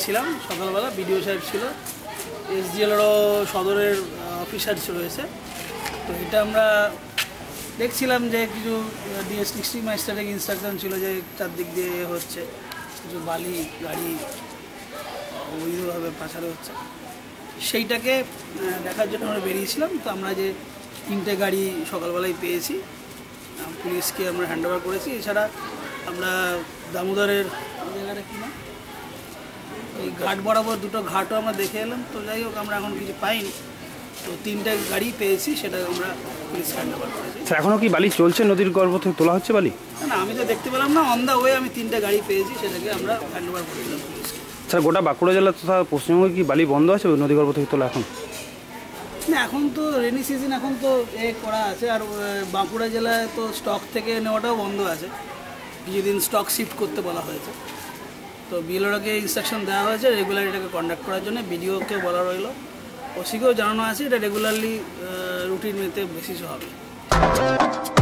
গেছিলাম সকালবেলা, বিডিও সাহেব ছিল, এসডিএলেরও সদরের অফিসার রয়েছে। তো এটা আমরা দেখছিলাম যে কিছু ডিস্ট্রিক্ট ম্যাজিস্ট্রেটের ইনস্ট্রাকশন ছিল যে চারদিক দিয়ে হচ্ছে কিছু বালি গাড়ি অবৈধভাবে পাচার হচ্ছে, সেইটাকে দেখার জন্য আমরা বেরিয়েছিলাম। তো আমরা যে 3টে গাড়ি সকালবেলায় পেয়েছি, পুলিশকে আমরা হ্যান্ড ওভার করেছি। এছাড়া আমরা দামোদরের জায়গাটা কি না, এই ঘাট বরাবর 2টো ঘাটও আমরা দেখে এলাম। তো যাই হোক, আমরা এখন কিছু পাইনি। তো 3টে গাড়ি পেয়েছি, সেটা আমরা পুলিশকে হ্যান্ড ওভার করেছি। এখনও কি বালি চলছে? নদীর গর্ভ থেকে তোলা হচ্ছে বালি? না, আমি তো দেখতে পেলাম না, অন দ্য ওয়ে আমি 3টে গাড়ি পেয়েছি, সেটাকে আমরা হ্যান্ড ওভার করে দিলাম পুলিশকে। স্যার, গোটা বাঁকুড়া জেলা তথা পশ্চিমবঙ্গে কি বালি বন্ধ আছে নদী গর্ভ থেকে তোলা এখন? না, এখন তো রেনি সিজন, এখন তো করা আছে। আর বাঁকুড়া জেলায় তো স্টক থেকে নেওয়াটাও বন্ধ আছে, কিছুদিন স্টক শিফট করতে বলা হয়েছে। তো বিএলওকে ইনস্ট্রাকশন দেওয়া হয়েছে রেগুলার এটাকে কন্ডাক্ট করার জন্য। বিডিওকেও বলা রইল, ওসিকেও জানানো আছে এটা রেগুলারলি রুটিন মেতে বেসিসও হবে।